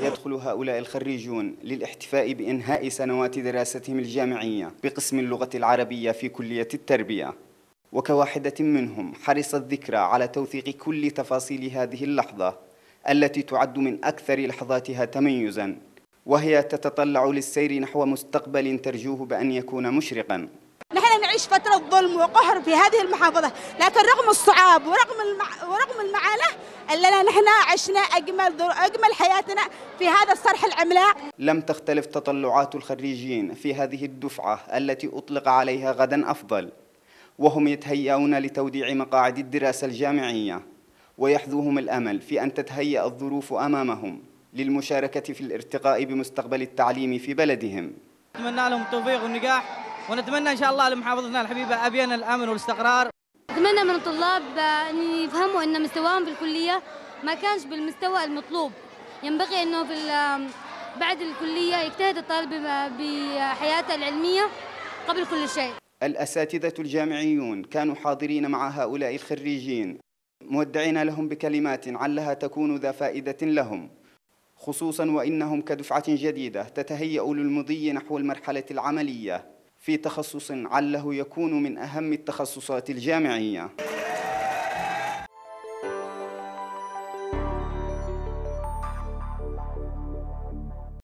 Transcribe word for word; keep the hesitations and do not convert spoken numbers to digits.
يدخل هؤلاء الخريجون للاحتفاء بإنهاء سنوات دراستهم الجامعية بقسم اللغة العربية في كلية التربية، وكواحدة منهم حرصت ذكرى على توثيق كل تفاصيل هذه اللحظة التي تعد من أكثر لحظاتها تميزاً، وهي تتطلع للسير نحو مستقبل ترجوه بأن يكون مشرقاً. نحن نعيش فترة ظلم وقهر في هذه المحافظة، لكن رغم الصعاب ورغم المع... ورغم المعاناة إلا نحن عشنا أجمل أجمل حياتنا في هذا الصرح العملاق. لم تختلف تطلعات الخريجين في هذه الدفعة التي أطلق عليها غداً أفضل، وهم يتهيئون لتوديع مقاعد الدراسة الجامعية، ويحظوهم الأمل في أن تتهيأ الظروف أمامهم للمشاركة في الارتقاء بمستقبل التعليم في بلدهم. نتمنى لهم التوفيق والنجاح، ونتمنى إن شاء الله لمحافظتنا الحبيبة أبين الأمن والاستقرار. أتمنى من الطلاب أن يفهموا أن مستواهم في الكلية ما كانش بالمستوى المطلوب، ينبغي أنه في بعد الكلية يجتهد الطالب بحياته العلمية قبل كل شيء. الأساتذة الجامعيون كانوا حاضرين مع هؤلاء الخريجين، مودعين لهم بكلمات علها تكون ذا فائدة لهم، خصوصاً وإنهم كدفعة جديدة تتهيأ للمضي نحو المرحلة العملية في تخصص عله يكون من أهم التخصصات الجامعية.